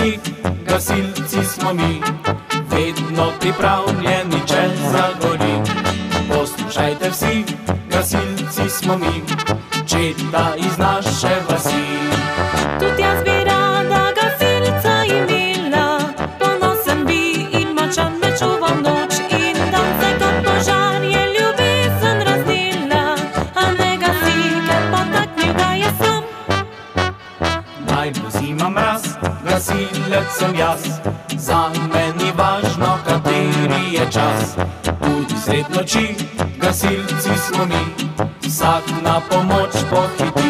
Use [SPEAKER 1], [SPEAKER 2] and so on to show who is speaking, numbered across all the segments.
[SPEAKER 1] vsi, gasilci smo mi, vedno pripravljeni, če zagori. Poslušajte vsi, gasilci smo mi, četa iz naše vasi.
[SPEAKER 2] Tudi jaz bi rada gasilca imela, ponosen bi in močan me čuval noč in dan, se kot požar je ljubezen razdelila, a ne gasi, ker potaknil ga je sam.
[SPEAKER 1] Naj bo zima mraz, gasilec sem jaz, za meni važno, kateri je čas. Tudi sred noči, gasilci smo mi, vsak na pomoč pohiti.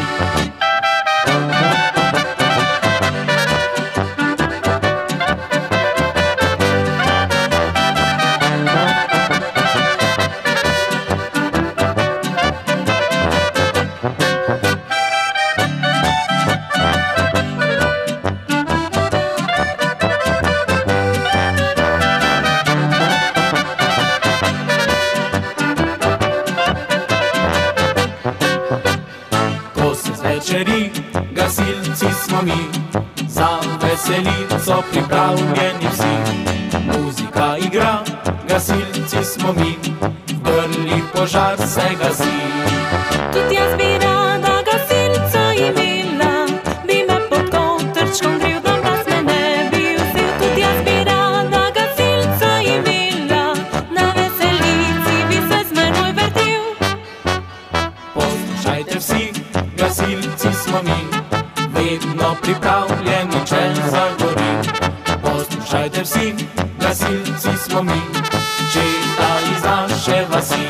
[SPEAKER 1] Gasilci smo mi, za veselico pripravljeni vsi. Muzika igra, gasilci smo mi, v grlih požar se gasi.
[SPEAKER 2] Tudi jaz bi rada gasilca imela, bi me pod kotrčkom gril, da mraz me ne bi vzel. Tudi jaz bi rada gasilca imela, na veselici bi se z menoj vrtel.
[SPEAKER 1] Poslušajte vsi, gasilci smo mi, vedno pripravljeni, če zagori. Poslušajte vsi, gasilci smo mi, četa iz naše vasi.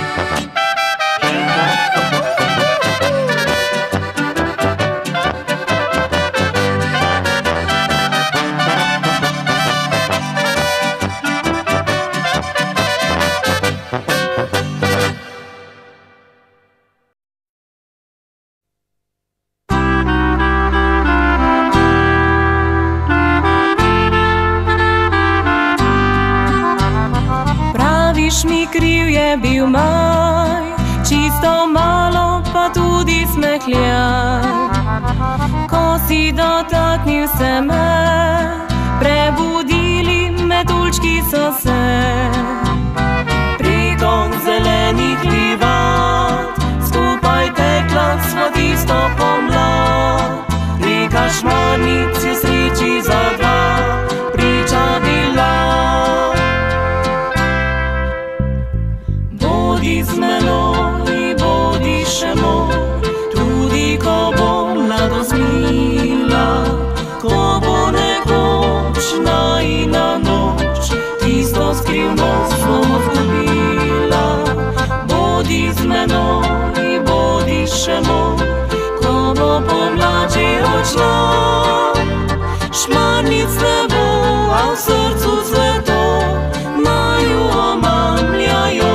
[SPEAKER 2] Mi kriv je bil maj, čisto malo pa tudi smehljaj. Ko si dotaknil se me, prebudili metuljčki so se. Preko zelenih livat, skupaj tekla sva tisto pomlad. Reka Šmarnic je sreči za dva priča bila. Bodi z menoj, bodi še moj, tudi ko bo mladost mila, ko bo nekoč najina noč, tisto skrivnost smo zgubila. Bodi z menoj, bodi še moj, ko bo pomlad že odšla. Šmarnic ne bo, a v srcu cveto naju omamljajo.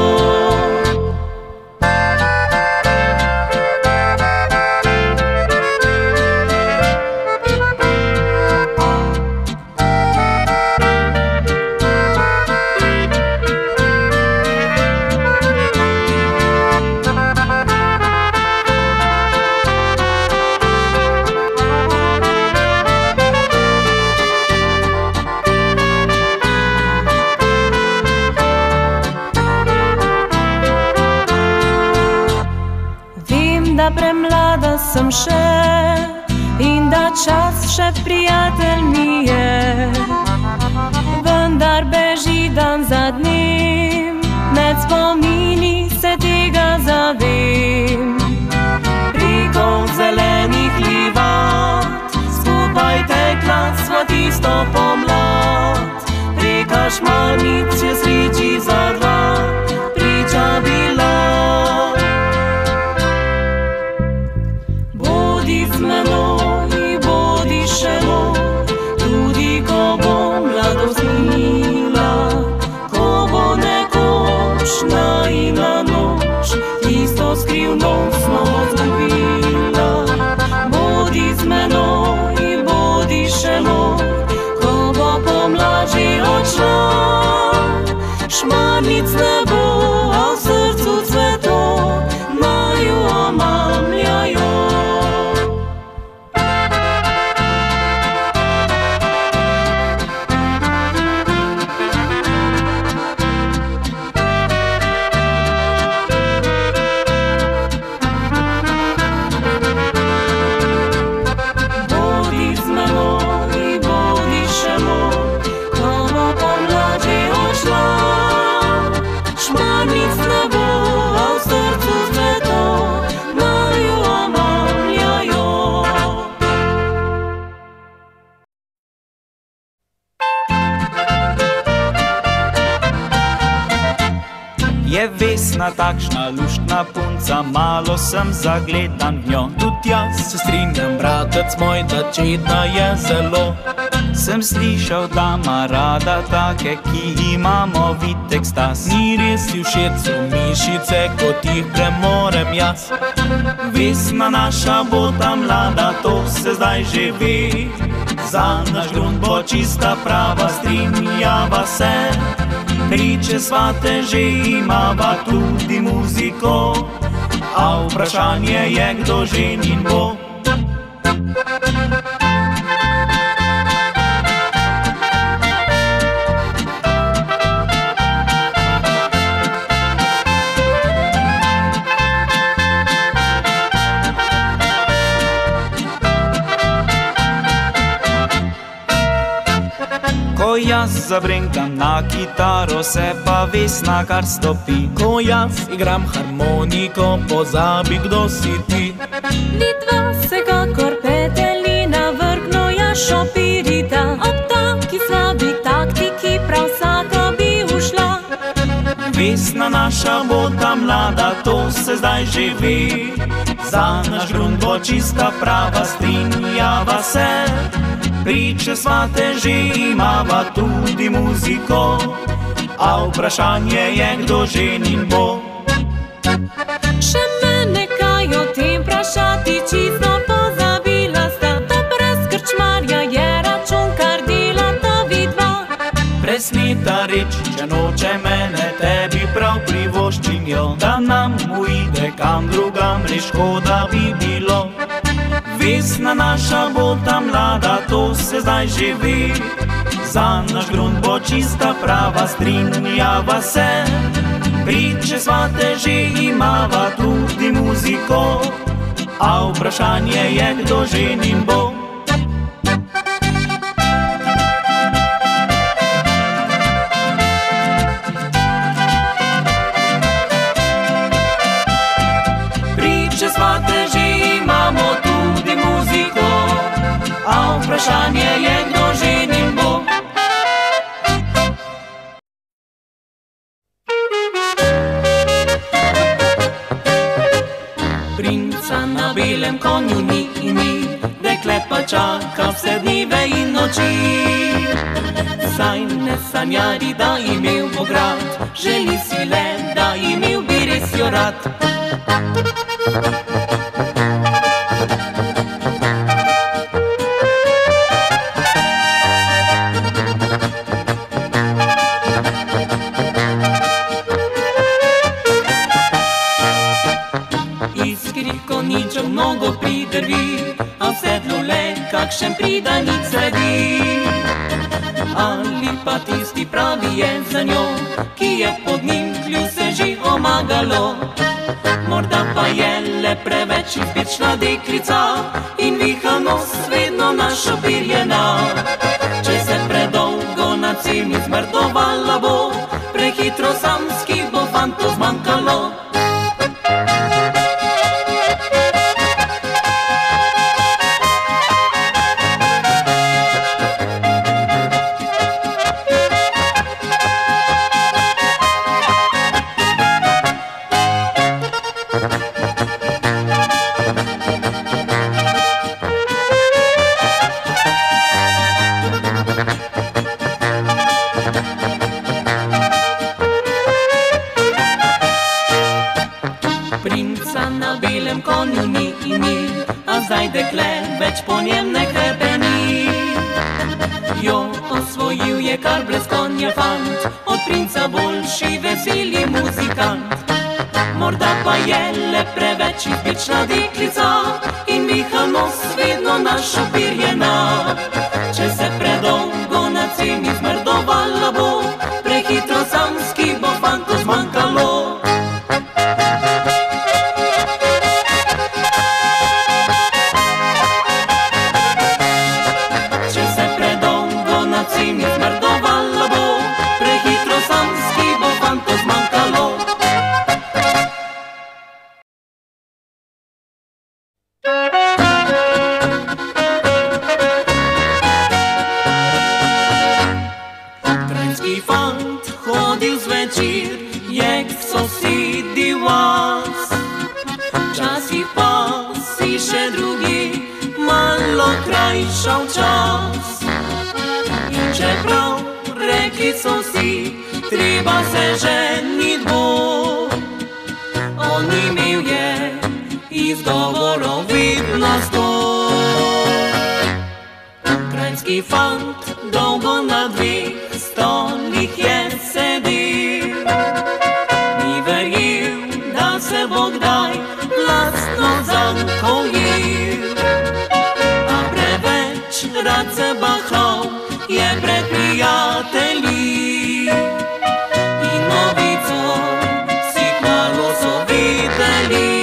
[SPEAKER 2] Premlada sem še in da čas še prijatelj mi je, vendar beži dan za dnem, med spomini se tega zavem. Preko zelenih livat, skupaj tekla sva tisto pomlad. Reka Šmarnic je sreči za dva priča bila. Bodi z menoj, bodi še moj, tudi ko bo mladost mila, ko bo nekoč najina noč, tisto skrivnost smo zgubila. Bodi z menoj, bodi še moj, ko bo pomlad že odšla. Šmarnic ne bo, a v srcu cveto naju omamljajo.
[SPEAKER 1] Je Vesna takšna luštna punca, malo sem zagledan v njo.
[SPEAKER 3] Tudi jaz se strinjam, bratec moj, da čedna je zelo.
[SPEAKER 1] Sem slišal, da ima rada take, ki imamo vitek stas.
[SPEAKER 3] Ni res ji všeč so mišice, kot jih premorem jaz.
[SPEAKER 1] Vesna naša bo ta mlada, to se zdaj že ve. Za naš grunt bo čista prava, strinjava se. Priče svate že imava tudi muziko, a vprašanje je, kdo ženin bo. Ko jaz zabrenkam na kitaro, se pa Vesna kar stopi.
[SPEAKER 3] Ko jaz igram harmoniko, pozabi, kdo si ti.
[SPEAKER 2] Litva se kakor petelina, vrgno ja šopirita. Ob taki slabi taktiki prav vsaka bi ušla.
[SPEAKER 1] Vesna naša bo ta mlada, to se zdaj že ve. Za naš grunt bo čista prava, strinjava se. Priče svate že imava tudi muziko, a vprašanje je, kdo ženin bo.
[SPEAKER 2] Še mene kaj o tem vprašati, čisto pozabila sta. To brez krčmarja je račun, kar delata vidva.
[SPEAKER 1] Presnita reč, če noče mene, tebi prav privoščim jo. Da nam uide kam drugam, res škoda bi bilo. Vesna naša bo ta mlada, to se zdaj že ve. Za naš grunt bo čista prava, strinjava se. Priče svate že imava tudi muziko, a vprašanje je, kdo ženin bo. Priče svate že imamo tudi muziko, a vprašanje je, kdo ženin bo.
[SPEAKER 3] Princa na belem konju ni, dekle pa čaka vse dneve in noči. Saj ne sanjari, da imel bo grad, želi si le, da imel bi res jo rad. Konjičev mnogo pridrvi, a v sedlu le kakšen pridanic sredi. Ali pa tisti pravi je za njo, ki je pod njim kljuse že omagalo. Morda pa je le preveč izbirčna deklica in viha nos vedno našopirjena. Če se predolgo na ceni zmrdovala bo, prehitro samski bo fanto zmanjkalo. Princa na belem konju ni, a zdaj dekle več po njem ne hrepeni. Jo osvojil je kar brez konja fant, od princa boljši veseli muzikant. Morda pa je le preveč izbirčna deklica in viha nos vedno našopirjena. Če se predolgo na ceni zmrdovala bo, prehitro samski bo fanto zmanjkalo. Fant hodil zvečer, je k głaz. Czas i pas i się drugi malo krajszał czas. Incze praw reki są si, treba se ženit bo. Oni imel je izgovorov vidno sto. Krajinski fant dolgo na dveh stolih je sedil. Ni verjel, da se bo kdaj lastno zankojil. A preveč rad se bahal je pred prijatelji. In novico si kmalu so videli.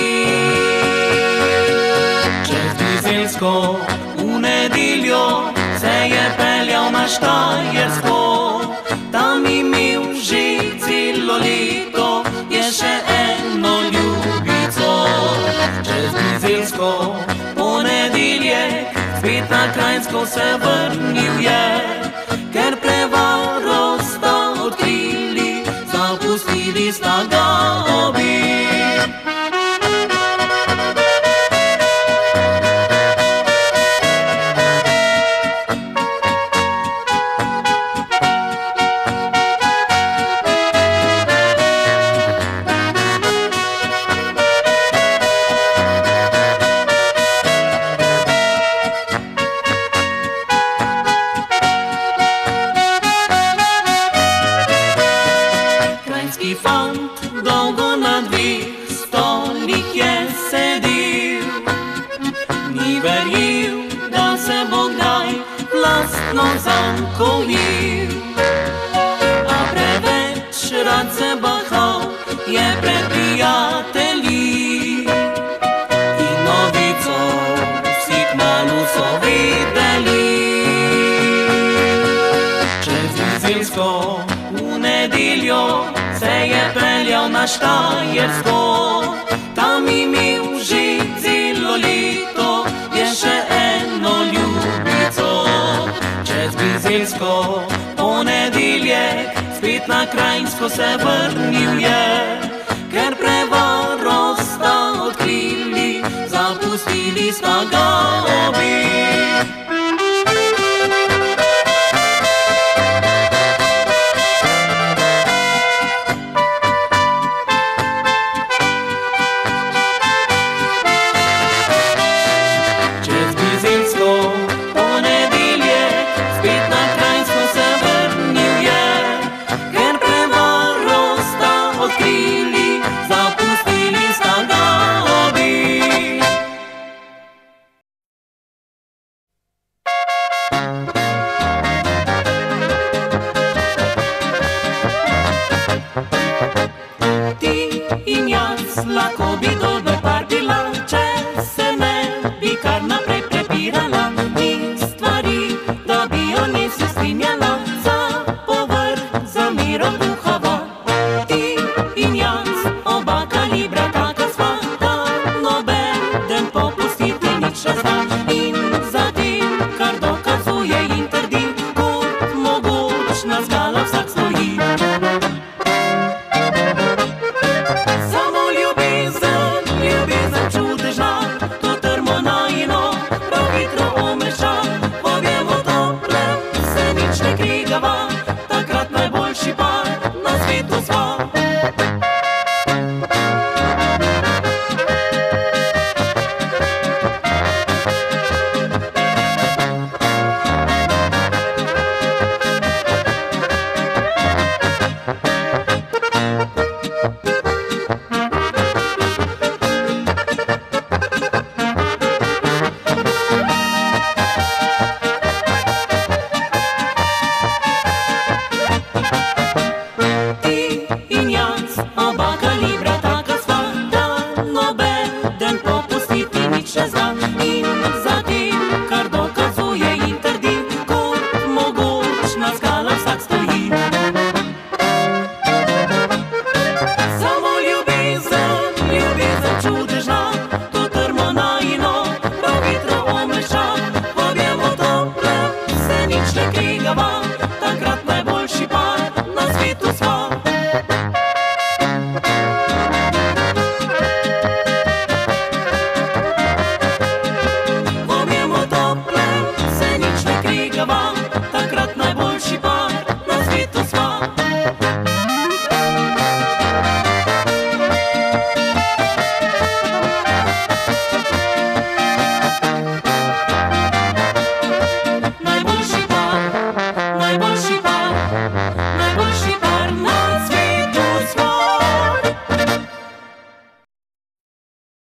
[SPEAKER 3] Čez Bizeljsko v nedeljo se je peljal na Štajersko. Tam imel že celo leto, je še eno ljubico. Čez Bizeljsko ponedeljek spet na Krajinsko se vrnil je, ker prevaro sta odkrili, zapustili sta ga obi. Krajinski fant dolgo na dveh stolih je sedel. Ni verjel, da se bo kdaj lastno zankojil. A preveč rad se bahal je pred prijatelji. In novico vsi kmalu so videli. Čez Bizeljsko v nedeljo se je peljal na Štajersko. Tam imel že celo leto, je še eno ljubico. Čez Bizeljsko ponedeljek spet na Krajinsko se vrnil je, ker prevaro sta odkrili, zapustili sta ga obi. Ponedeljek spet na Krajinsko se vrnil je, ker prevaro sta odkrili.